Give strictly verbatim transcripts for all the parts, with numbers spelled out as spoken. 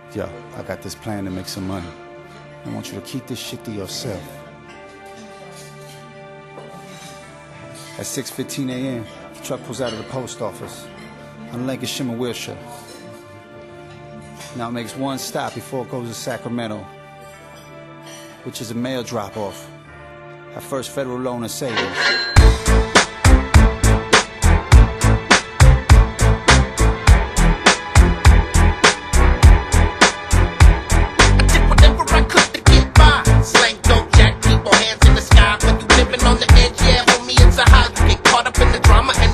Yo, I got this plan to make some money. I want you to keep this shit to yourself. At six fifteen a m, the truck pulls out of the post office on Lancashire, Wilshire. Now it makes one stop before it goes to Sacramento, which is a mail drop-off at First Federal Loan and Savings.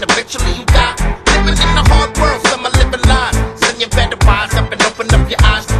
Up and open up your eyes.